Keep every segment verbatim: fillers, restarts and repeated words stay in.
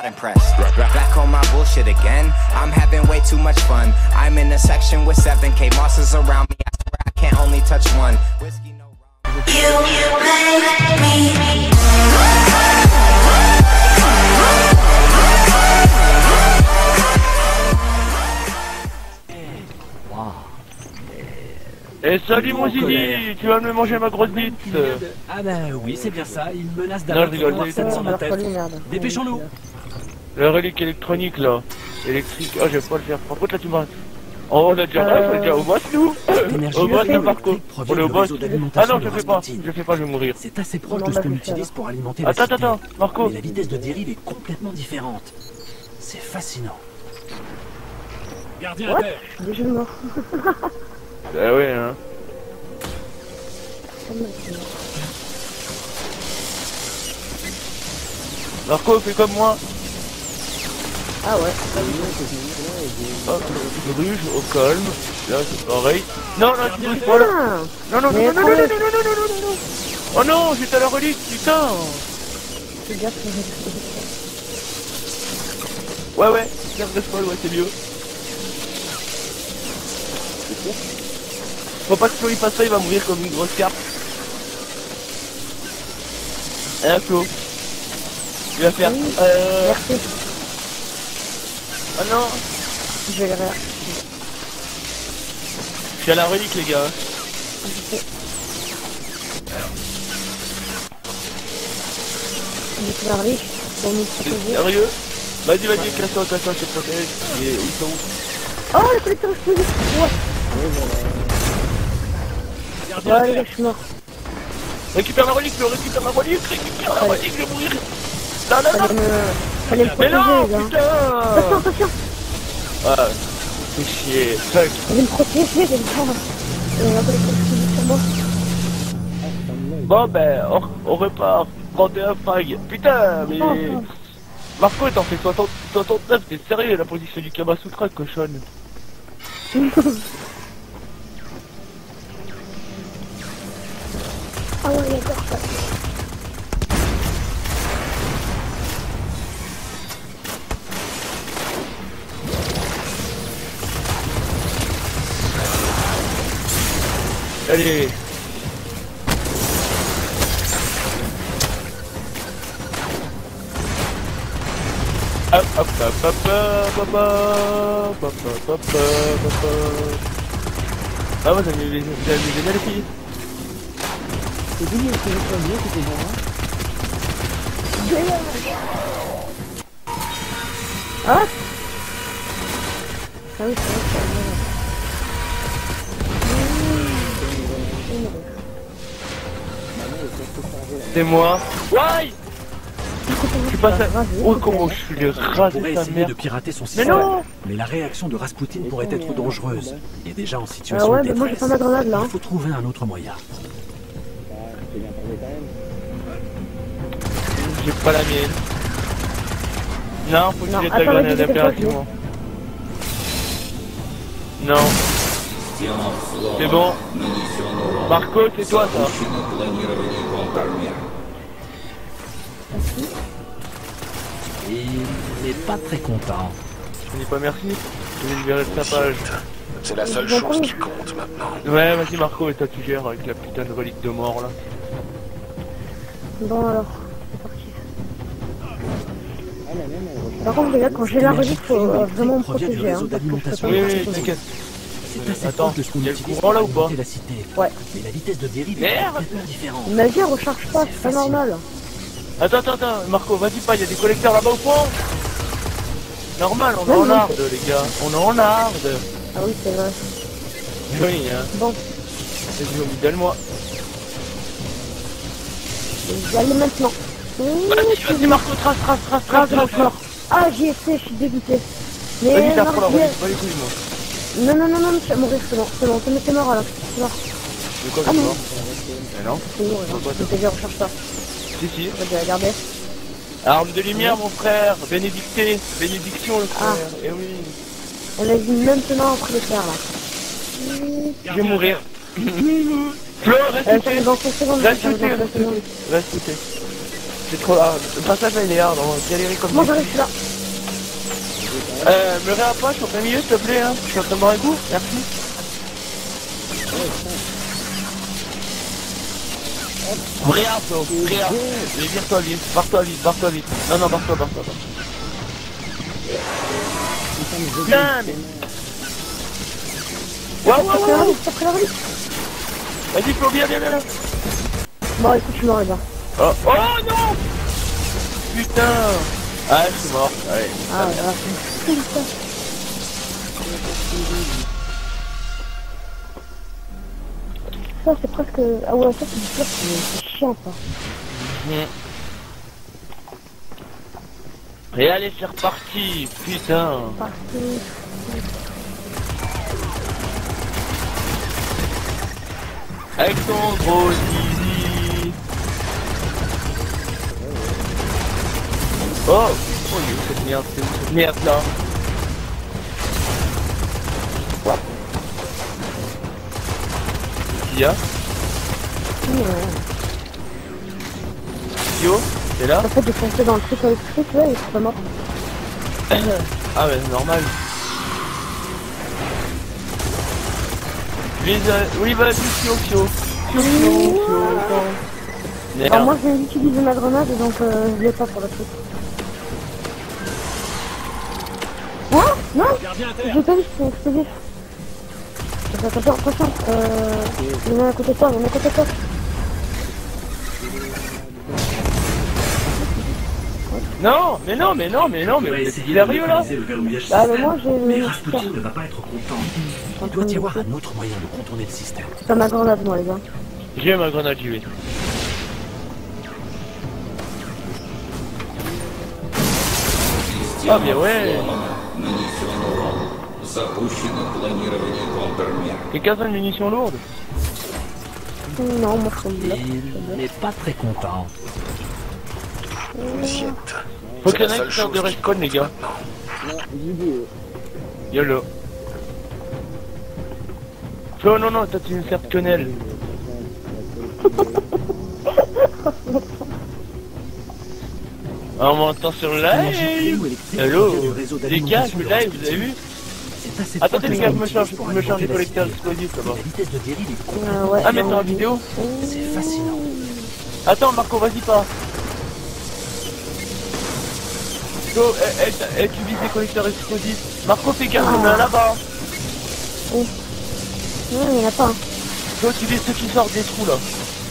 not impressed. Back on my bullshit again. I'm having way too much fun. I'm in a section with seven K bosses around me. I swear I can't only touch one. Whiskey, no rum. You make me. Eh salut mon Zidi, tu vas me manger ma grosse bite. Ah bah oui c'est bien ça, il menace Non, je rigole, d'avoir sept cents ma tête. Dépêchons-nous. La relique électronique là, électrique, oh je vais pas le faire, par contre là tu m'as... Oh on a déjà, euh... on est déjà au boss nous. Au boss de Marco, on est au boss. Ah non je fais pas, je fais pas, je vais mourir. C'est assez proche de ce qu'on utilise pour alimenter la Attends, cité. attends, Marco. Mais la vitesse de dérive est complètement différente. C'est fascinant. Gardien à terre. Déjà mort. Bah ouais hein. Marco fais comme moi. Ah ouais. Hop, je bouge au calme. Là c'est pareil. Non non tu bouges pas là. Non non non non non non non non non non non. Oh non j'étais à la relique putain. Fais gaffe. Ouais ouais, garde de folle ouais c'est mieux. Faut pas que Flo il passe ça, il va mourir comme une grosse carte. Hein Flo. Il va faire... Oui, euh... merci. Oh non. Je vais le faire. Je suis à la relique les gars. Je sais. Je suis à la relique. Pour nous protéger. Sérieux? Vas-y vas-y, casse-toi, casse-toi, je te protège. Et ils sont où? Oh le collecteur explosif. Ouais. Ouais, les gars, je suis mort. Récupère la relique, Flo, récupère la relique, récupère la relique, je vais mourir. Non, non, Fallait non. me... Fallait me Mais protéger, non, les gars. putain. Attention, attention. Ah, c'est chier, fuck. Fallait me protéger, les gars. Euh, un collecteur explosif sur moi. Bon ben, on, on repart. trente et un frag. Putain, mais... Oh, oh. Marco, t'en fais soixante, soixante-neuf, t'es sérieux, la position du Kamasutra, cochonne. Ah ouais, d'accord, ça. Allez. Hop hop hop hop hop hop hop hop hop hop hop. Ah ouais, ça me fait génial les filles. C'est bien, c'est bien, c'est bien. Ah ah oui, c'est vrai, c'est vrai. C'est moi. Ouais. Tu passes à... Oh comment je suis le ras de pourrait ta essayer mère. de pirater son Mais système. non. Mais la réaction de Rasputin pourrait être dangereuse. Il est déjà en situation Ah ouais, de mais moi j'ai détresse. pas ma grenade là. Il faut trouver un autre moyen. J'ai pas la mienne. Non, faut que Non, tu jettes ta attends, grenade vas-y, impérativement. Non. C'est bon. Marco, c'est toi ça. Il n'est pas très content. Je dis pas merci. Je vais libérer de sa page. C'est la seule chose qui compte maintenant. Ouais, vas-y Marco, et toi tu gères avec la putain de relique de mort là. Bon alors, c'est parti. Par contre les gars, quand j'ai la relique, faut euh, vraiment me provient du protéger. réseau Hein, parce que je d'alimentation. peux Oui, pas oui, me protéger. t'inquiète. C'est assez Attends, proche de ce qu'on y a le utilise courant, là, pour ou pas alimenter la cité. Ouais. Mais la vitesse de dérive est Merde. complètement différente. Ma vie elle recharge pas, c'est pas normal. Attends, attends, attends, Marco, vas-y pas, il y a des collecteurs là-bas au fond. Normal, on est Ouais, en non. arde les gars, on est en arde. Ah oui, c'est vrai. Oui, hein. Bon, Vas-y, donne-moi. j'y allais maintenant. Vas-y, vas-y Marco, trace, trace, trace, trace, trace, trace. Ah, j'y étais, je suis dégoûté. Mais Vas-y, non, t'as pas la j'y ai- relique, pas les couilles moi. non, non, non, non, je vais mourir, c'est bon, c'est bon, c'est t'es mort alors, c'est mort. De quoi, Ah c'est non. mort? Mais non. C'est bon, Pourquoi je je recharge pas. Si, si. Je vais regarder. Arme de lumière, mon frère. Bénédicté. Bénédiction, le frère. Ah. Eh oui. On a dit maintenant après le faire là. Je vais mourir. Flo, reste Euh, shooté. c'est dans cinq secondes, Reste ça va shooté, dans cinq reste secondes. shooté. Reste shooté. c'est trop hard. Le passage là il est hard, on va galérer comme Moi ça. j'arrive là. Euh, me réapproche au plein milieu s'il te plaît, hein. Je suis en train de boire un coup, merci. Réapproche, réapproche. Mais vire-toi vite, barre-toi vite, barre-toi vite. Non, non, barre-toi, barre-toi, barre-toi. Putain, mais... Waouh, waouh, waouh. T'as pris la valise. Vas-y, Flo, viens, viens, viens là. Bon, écoute, je suis mort, les gars. Oh, oh non. Putain. Ah, je suis mort. Allez. Ah, ouais, ouais. Ça, c'est presque... Ah ouais, ça, c'est du flop, c'est chiant, ça. Mmh. Et allez, c'est reparti. Putain. Parti. Avec ton gros zizi. Oh, oh, il est où cette merde, c'est où cette merde là? Qu'est-ce qu'il y a? Yo, t'es là? En fait, j'ai foncé dans le truc électrique, là, et c'est pas mort. Ah ouais, c'est normal. Les, euh, oui, vas-y, Fio, Fio. Fio, Fio, Fio. Merde. Alors moi, j'ai utilisé ma grenade, donc euh, je l'ai pas pour le truc. Quoi? Non, j'ai pas vu, c'est explosif. Attention, attention, euh... il y en a à côté de toi, il y en a à côté de toi. Non, mais non, mais non, mais non, mais vous êtes sérieux là? Ah, mais moi, j'ai... Mais Rasputin ne va pas être content. Il doit y avoir un autre moyen de contourner le système. C'est pas ma grenade, moi, les gars. J'ai ma grenade, j'y vais. Ah, mais ouais. Quelqu'un a une munition lourde? Non, moi, je suis bloc. Il n'est pas très content. Assiette. Faut C'est qu'il y la en ait seule qui sortent de chose qui respawn, les gars. YOLO. Flo, non, non, toi tu me sers de quenelle. On m'entend sur le live. Hello. Les gars, je me live, vous avez vu? Attendez les gars, je me change, je me change les collecteurs explosifs là-bas. Euh, ouais, Ah, mais non, t'es en vidéo? C'est fascinant. Attends, Marco, vas-y pas. Go, eh, eh, eh, tu vises les collecteurs explosifs. Marco, fais gaffe, il y en a là-bas. Oui. Non, il y en a pas. Go, tu vises ceux qui sortent des trous là.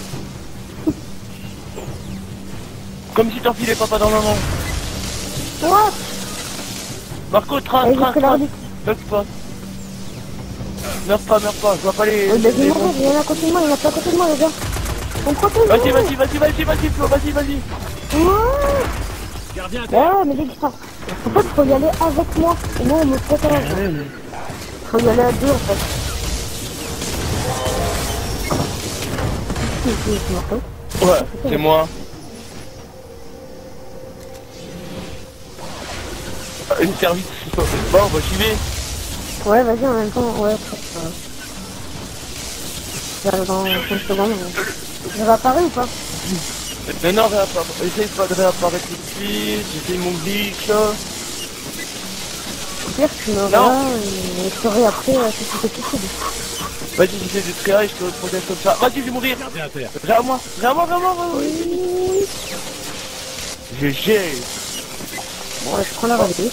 Comme si t'enfilais papa dans maman. What? Marco, train, Allez, train, jusque train. l'arbitre. Bug pas. Meurs pas, meurs pas, je vois pas les... Euh, bah, les il y en bons. a, il y en a à côté de moi, il y en a pas à côté de moi, les gars. On protège. Vas-y, vas-y, vas-y, vas-y, vas-y, Flo, vas-y, vas-y. Ouais. Ouais, mais j'ai ça. En fait, faut y aller avec moi. Et moi, on me protège. Faut y aller à deux, en fait. Si, si, c'est Marco. Ouais, c'est moi. Ah, une service. Bon, bah j'y vais. Ouais, vas-y, en même temps, ouais. Euh... J'arrive dans cinq secondes. Mais... Je vais apparaître ou pas? Mais non, réapparaître. Essaye pas de réapparaître tout de suite. J'essaye mon glitch là. Au pire, tu me verras et je ferai après euh, si c'était possible. Vas-y, j'essaie de te créer, je te protège comme ça. Vas-y, je vais mourir. Viens à moi, viens à moi, viens à moi. Oui. G G. Bon, là, je prends la valise.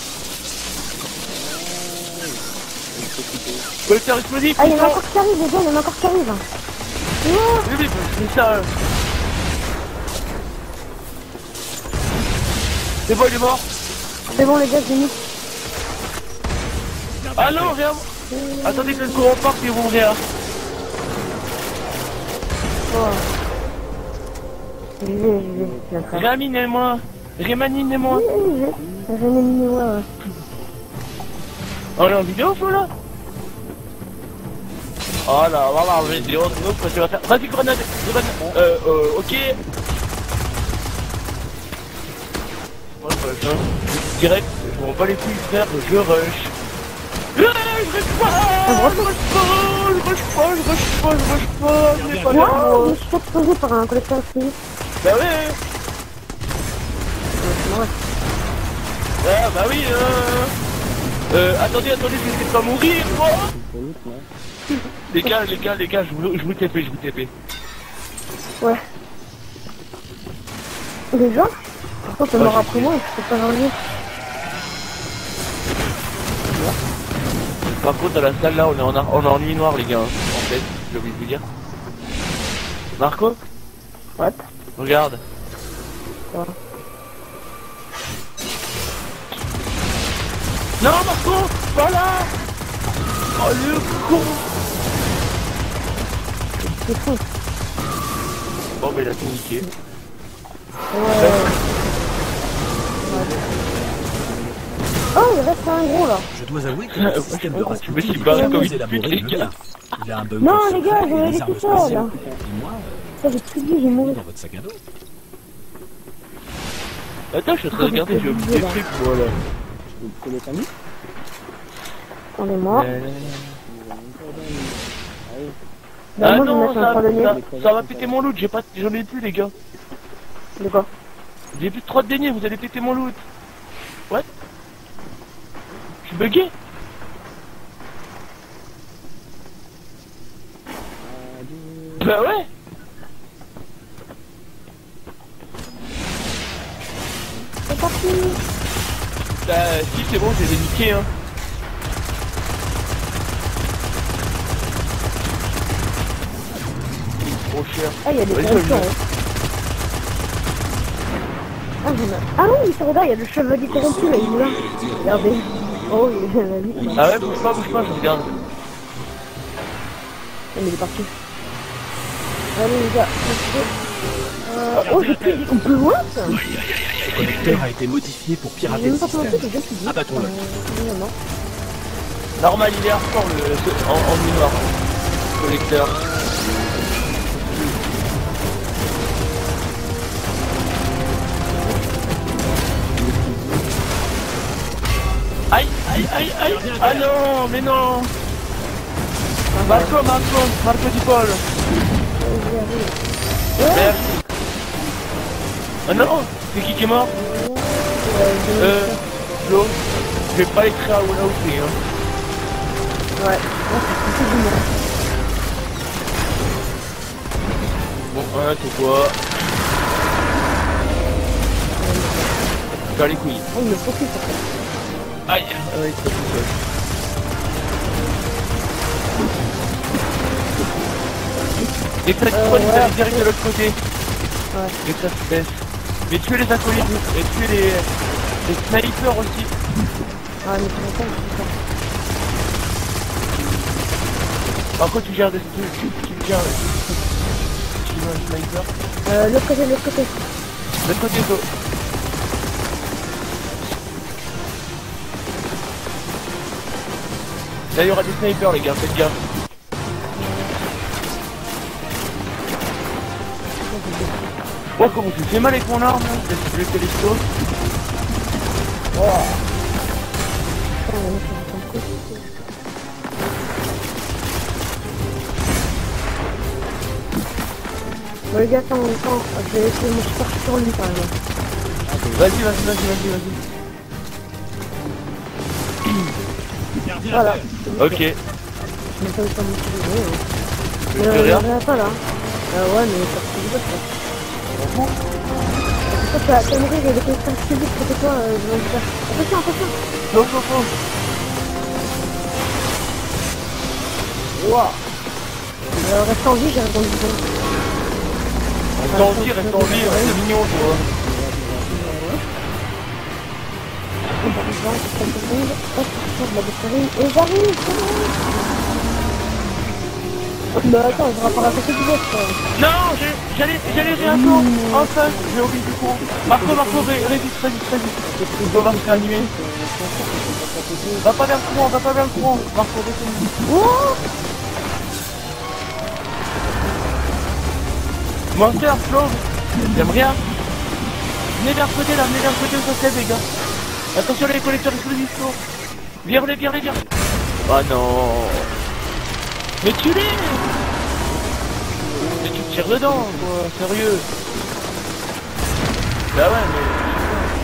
Collecteur explosif. Ah, il y en a encore qui arrivent, les gars, il y en a encore qui arrivent. Non. Oui, oui, c'est ça. euh. C'est bon, il est mort. C'est bon, les gars, j'ai mis. Ah non, viens. Attendez que le courant parte et vous ouvrir. Oh. J'y vais, j'y vais, je viens de faire. Raminez-moi. Rémanine-moi. Oui, oui, j'y vais. J'ai mis, ouais, ouais. On est en vidéo, Flo, là? Oh là, voilà, en vidéo, sinon, ce que tu vas faire. Vas-y, grenade, grenade. Euh, euh, ok. Ouais, bah, je... Direct, je m'en bats les couilles, frère, je rush. Ah, je rush pas, je rush pas, je rush pas, je rush pas, je rush pas, je n'ai pas Ouais, d'amour. mais je suis explosé par un collecteur explosif. Bah ouais. Ah bah oui, euh... Euh, attendez, attendez, je vais pas mourir, moi. Les gars, les gars, les gars, je vous, je vous T P, je vous T P. Ouais. Déjà? Pourquoi t'es mort après moi et je peux pas revenir? Par contre, dans la salle là, on est en, on est en nuit noire, les gars. Hein, en fait, j'ai oublié de vous dire. Marco? What? Regarde. Ouais. Non, Marco! Voilà! Oh, le con! C'est fou. Bon, mais il a tout niqué. Ouais. Oh, il reste un gros là. Je dois avouer que le système de Je Rasputin me suis barré comme une élaboré pute, les le gars. bien. Il a un bunker Non, les secret gars, et je vais des aller armes tout seul, spatiales. là. Et moi, Ça, j'ai plus de vie, j'ai mouru. dans votre sac à dos. Attends, je suis en train de regarder, j'ai oublié des trucs, voilà. Attendez-moi. Euh... Bah, Ah moi, je vais non, mettre un ça, cordonnier. ça, ça va péter mon loot, j'ai pas, j'en ai plus, les gars. De quoi? J'ai plus de trois de deniers, vous allez péter mon loot. What? Je suis bugué. Bah ouais. C'est parti. Bah si, c'est bon, j'ai les niqués, hein. Trop cher. Ah, il y a des Vas-y, corruptions. vas-y. Hein. Ah, j'en ai... Ah oui, c'est vrai, il y a le chevalier corrompu là, il est là. Regardez. Oh, il est la vie. Ah ouais, bouge pas, bouge pas, je regarde. Ah, mais il est parti. Allez les gars, euh... oh j'ai plus dit qu'on peut loin ça. Le connecteur a été modifié pour J'ai pirater même le pas pensé, système. j'ai déjà tout dit. Abattons-le. Euh, non. Normal, il est hardcore le, ce- en, en nuit noire. Collecteur. Aïe, aïe, aïe, aïe. Ah non, mais non. Marco, Marco, Marco Di Paul. Merde. Ah non, c'est qui qui est mort? Euh, Flo, je vais pas écrire à Walla aussi, hein. Ouais, c'est du monde. Bon, hein, c'est quoi? Faire les couilles. Oh, il me profite en fait. Aïe, ah ouais, c'est pas tout seul. Extract Euh, One, vous ouais, allez direct de l'autre côté. Ouais. Extract Space. Mais tuez les acolytes, et tuez les, les snipers aussi. Ah, mais c'est longtemps que je fais Par contre, tu gères des... Tu, tu, tu gères... Tu gères un sniper. ça. Euh, l'autre côté, l'autre côté. De l'autre côté, go. Là, il y aura des snipers, les gars, faites gaffe. Oh, comment tu fais mal avec mon arme, là? J'ai le télescope. Oh, on va mettre un coup. Bon les gars, attends, attends, je vais essayer mon super sur lui par exemple. Vas-y, vas-y, vas-y, vas-y, vas-y. Voilà. Ok. Je n'ai pas eu le temps de m'utiliser. Je Mais fais euh, rien. il y en a pas là. Euh, ouais, mais ça se fait pas. Pourquoi t'as t'as mourir, il y a des collecteurs physiques côté toi, euh, je vais le faire. Attention, attention. Non, non, non. Wow. Euh, reste en vie, j'ai répondu bon. Reste en vie, reste en vie, c'est mignon, tu vois. Et par exemple, quelques secondes, hop, je sors de la batterie, et j'arrive, bah attends, je vais pas raconter du boss, quoi. Non, j'ai- j'allais j'allais réattendre. Enfin, j'ai oublié du coup. Marco, Marco, ré- résiste, résiste, résiste. On va voir se faire animer. Va pas vers le courant, va pas vers le courant. Marco, résiste. Oh Monster, Flo, j'aime rien. Venez vers le côté là, venez vers le côté où ça se lève, les gars. Attention les collecteurs explosifs, Flo. Viens-les, viens-les, viens. Oh non. Mais tu l'es. Mais tu te tires dedans, quoi, sérieux. Bah ouais, mais...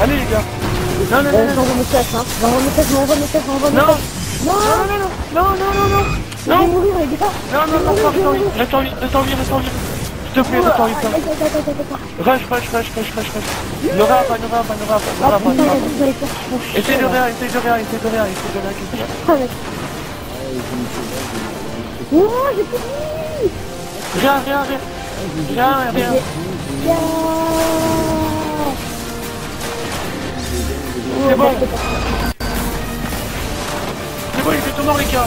Allez les gars. Non, non, Euh, non, j'envoie message, hein. J'envoie message, j'envoie message, j'envoie non. message. Non, Non, non, non, non, non, je vais non. mourir, les gars. Non, non, non, reste en vie, reste en vie, reste en vie, reste en vie. S'il te plaît, reste en vie, Attends, attends, attends, attends, attends. Rush, rush, rush, rush, rush, rush. Ne rate pas, ne rate pas, ne rate pas, ne Ah, rate pas, ne putain, rate vous allez faire chier. pas. Essaye de rien, essaye de rien, essaye de rien, essaye de rien, qu'est-ce qu'il y a? Ah, mec. Non, j'ai plus de vie. Rien, rien, rien. Rien, rien. Yeah. C'est bon. C'est bon, il fait tout mort les gars.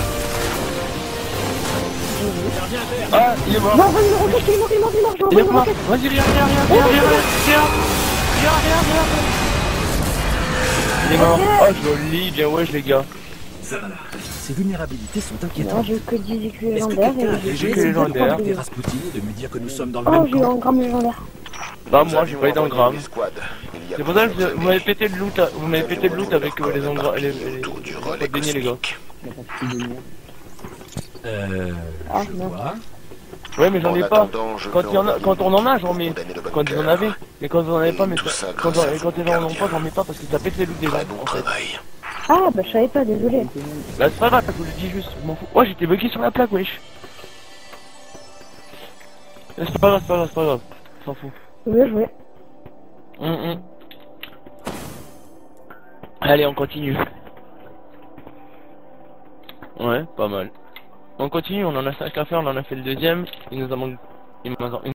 Ah, il est mort. Non, vas-y, roquette, il est mort, il est mort, il est mort, Il est j'envoie une mort. roquette. Vas-y, viens, viens, viens, viens, viens, viens. Viens, viens, viens. Il est mort. Oh, joli, bien wesh les gars. Ça va là. Ces vulnérabilités sont Non, inquiétantes. j'ai eu que dix véhicules Est-ce que légendaires quelqu'un a et j'ai déjà que essayé de légendaire. contacter Rasputin et de me dire que nous sommes dans le Oh, même j'ai eu camp? un gramme légendaire. Bah moi j'ai pas eu d'engramme. L'escouade. Il y a C'est pour ça que plusieurs je- vous m'avez années. pété le loot, vous m'avez pété le loot avec euh, les engrammes, les, les, Autour du les, relais les deniers les gars. cosmique. Euh... Ah, je non. vois. Ouais mais j'en En ai pas. attendant, je Quand peux il y en a, envoyer quand on en a j'en pour mets. condamner le bon Quand vous en cœur. avez. Mais quand vous en avez pas, mais Tout ça quand, grâce à on- vous, quand ils en ont gardien. pas, j'en mets pas parce que ça pète les loots des gens. Très bon En fait. travail. Ah, bah, je savais pas, désolé. Bah c'est pas grave, je vous le dis juste, je m'en fous. Oh j'étais bugué sur la plaque, wesh. C'est pas grave, c'est pas grave, c'est pas grave. Je s'en fout. Bien joué. Hum, hum. Allez, on continue. Ouais, pas mal. On continue, on en a cinq à faire, on en a fait le deuxième. Il nous en manque. Il nous en-